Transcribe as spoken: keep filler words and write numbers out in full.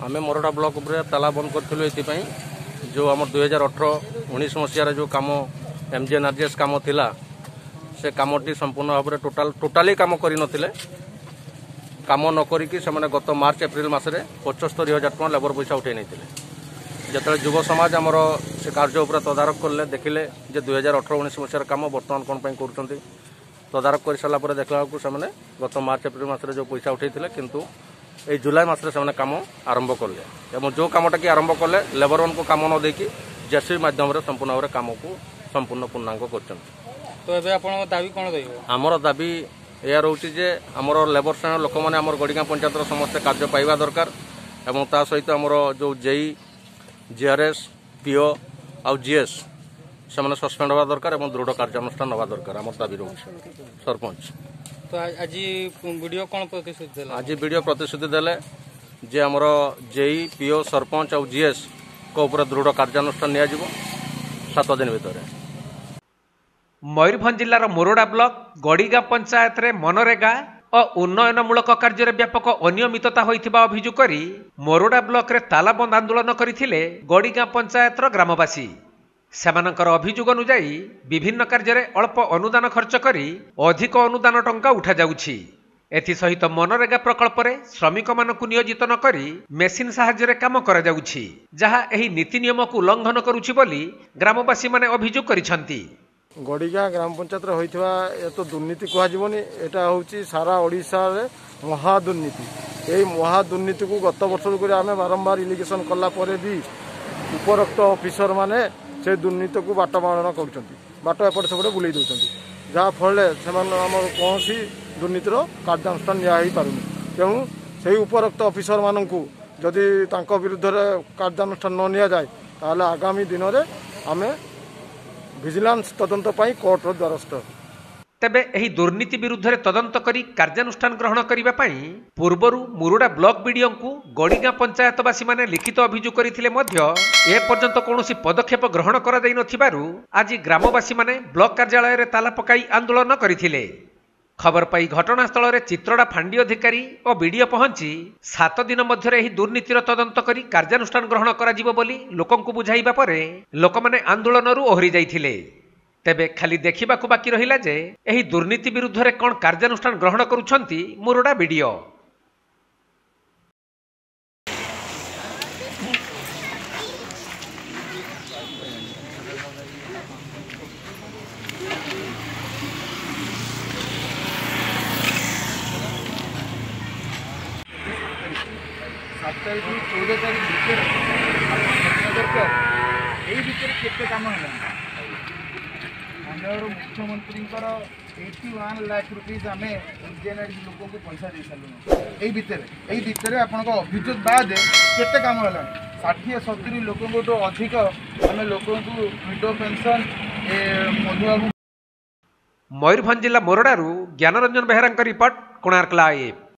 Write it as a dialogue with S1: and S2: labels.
S1: आम मोरडा ब्लॉक उपरे ताला बंद करूँ ये जो आम दुई हजार अठर उन्नीस मसीहार जो कम एमजीएनआरजीएस कम थिला से कमटी संपूर्ण भाव में टोटाल टोटाली कम कर कम नकरी गत मार्च एप्रिल मसरे पचस्तरी हजार टका लेबर पैसा उठे नहीं जो युव समाज आमर से कार्य उपर तदारख कले देखिले दुई हजार अठर उन्नीस मसीहार कम बर्तमान कौन कर तदारख कर सारापर देखला गत मार्च एप्रिल मसरे जो पैसा उठे किंतु ये जुलाई मसरे से कम आरंभ कले जो कमटा कि आरंभ कले लेबर मान को कम न देकी जेसीबी माध्यम संपूर्ण भाव कम को संपूर्ण पूर्णांग कर
S2: तो एबे आपन दाबी कोन दैबो
S1: हमर दाबी या रोची जे हमर लेबर श्रेणी लोक माने हमर गड़िगा पंचायत समस्त कार्य पाइबा दरकार एवं ता सहित हमर जो जेई जीआरएस पीओ आउ जीएस से माने सस्पेंड होवा दरकार एवं दृढ़ कार्यानुष्ठान होवा दरकार हमर दाबी रोची सरपंच।
S2: तो आज वीडियो कोन प्रतिश्रुति देला
S1: आज वीडियो प्रतिश्रुति देले जे हमर जेई पीओ सरपंच आउ जीएस को ऊपर दृढ़ कार्यानुष्ठान निया जिवो सात दिन भितर।
S3: मयूरभंज जिलार मोरडा ब्लॉक गड़ीगा पंचायत रे मनरेगा और उन्नयनमूलक कार्य व्यापक अनियमितता होइथिबा अभियोग करी मोरडा ब्लॉक रे तालाबंद आंदोलन करथिले गड़ीगा पंचायतर ग्रामवासी। सेमानकर अभियोग अनुसार विभिन्न कार्य रे अल्प अनुदान खर्च करी अधिक अनुदान टंका उठा जाउछि। एथि सहित मनरेगा प्रकल्प रे श्रमिक मानकु नियोजित न करी मेसिन सहायता रे काम करा जाउछि जहा एही नीति नियम को उल्लंघन करूछि बोली ग्रामवासी माने अभियोग करिसंती।
S4: गड़ीगा ग्राम पंचायत होइथिबा ए तो दुर्नीति कहजिबोनी एटा होउची सारा ओडिसा रे महा दुर्नीति। एई महा दुर्नीति को गत वर्ष को आमे बारंबार इलिगेशन कला परे भी उपरोक्त ऑफिसर माने से दुर्नीति को बाट मानना करछंती बाट एपट सेपट बुलाई दउछंती जहा फळे सेमान हमर कोनसी दुर्नीतिर कार्यानुष्ठान निया ही पारुनी तेणु से उपरोक्त ऑफिसर माननकु जदि तांको विरुद्ध रे कार्यानुष्ठान न निया जाय ताले आगामी दिन रे आमे विजिलेंस तदंत पाई कोर्ट रो द्वारस्थ।
S3: तेबे एही दुर्नीति विरुद्ध रे तदंत करी कार्यानुष्ठान ग्रहण करिबा पाई पूर्वरु मुरुडा ब्लॉक बीडीओ को गड़ीगा पंचायतवासी माने लिखित अभियोग करिथिले मध्य ए पर्यंत कोनोसी पदक्षेप ग्रहण करा दै नथिबारु आज ग्रामवासी माने ब्लॉक कार्यालय रे ताला पकाई आंदोलन करिथिले। खबर पाई घटनास्थल रे चित्रड़ा फांडी अधिकारी और बीडीओ पहुंची सात दिन मध्य एही दुर्नीतिर तदंत करी कार्यानुष्ठान ग्रहण करा जिवो बोली लोकंकु बुझाइबा परे लोकमाने आंदोलनरु ओहरी जाइथिले। तेबे खाली देखिबाकू बाकी रहिला जे एही दुर्नीति विरुद्ध रे कोन कार्यानुष्ठान ग्रहण करूछंती मुरुडा बीडीओ।
S5: सात तारीख चौदह तारीख भितर दरकार यही भितर केते काम है माननीय मुख्यमंत्री एट्टी वन लाख रुपीज आम एमजीएनआरजी लोक को पैसा दे सारूँ यही भितर यही भितर आपण अभियोग बाद केते काम है षाठी सतुरी लोक अधिक आम लोक विडो पेंशन मधुबाबू।
S3: मयूरभंज जिला मोरडारू ज्ञानरंजन बेहरा रिपोर्ट कोणार्क लाइव।